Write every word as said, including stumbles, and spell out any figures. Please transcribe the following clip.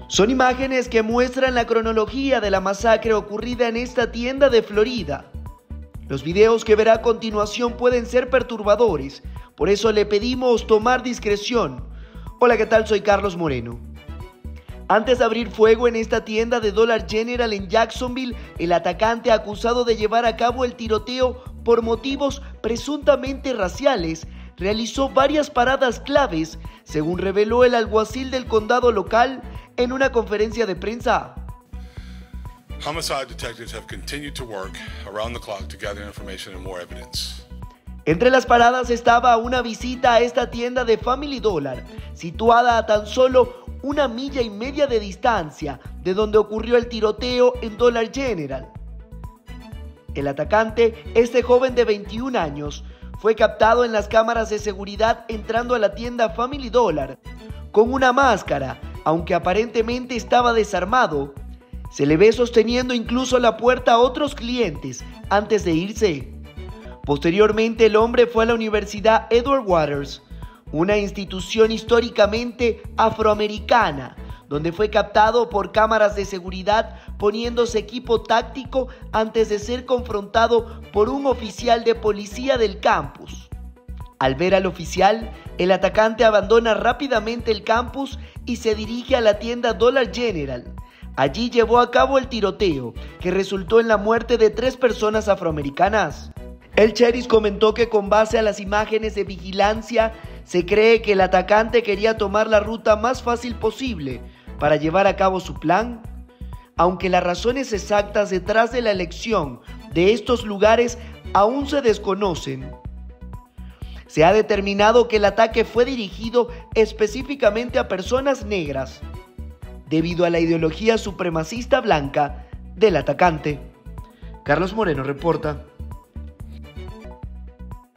Son imágenes que muestran la cronología de la masacre ocurrida en esta tienda de Florida. Los videos que verá a continuación pueden ser perturbadores, por eso le pedimos tomar discreción. Hola, ¿qué tal? Soy Carlos Moreno. Antes de abrir fuego en esta tienda de Dollar General en Jacksonville, el atacante acusado de llevar a cabo el tiroteo por motivos presuntamente raciales realizó varias paradas claves, según reveló el alguacil del condado local en una conferencia de prensa. Homicide detectives have continued to work around the clock to gather information and more evidence. Entre las paradas estaba una visita a esta tienda de Family Dollar, situada a tan solo una milla y media de distancia de donde ocurrió el tiroteo en Dollar General. El atacante, este joven de veintiún años, fue captado en las cámaras de seguridad entrando a la tienda Family Dollar con una máscara, aunque aparentemente estaba desarmado. Se le ve sosteniendo incluso la puerta a otros clientes antes de irse. Posteriormente, el hombre fue a la Universidad Edward Waters, una institución históricamente afroamericana, donde fue captado por cámaras de seguridad poniéndose equipo táctico antes de ser confrontado por un oficial de policía del campus. Al ver al oficial, el atacante abandona rápidamente el campus y se dirige a la tienda Dollar General. Allí llevó a cabo el tiroteo, que resultó en la muerte de tres personas afroamericanas. El sheriff comentó que con base a las imágenes de vigilancia, se cree que el atacante quería tomar la ruta más fácil posible para llevar a cabo su plan. Aunque las razones exactas detrás de la elección de estos lugares aún se desconocen, se ha determinado que el ataque fue dirigido específicamente a personas negras, debido a la ideología supremacista blanca del atacante. Carlos Moreno reporta.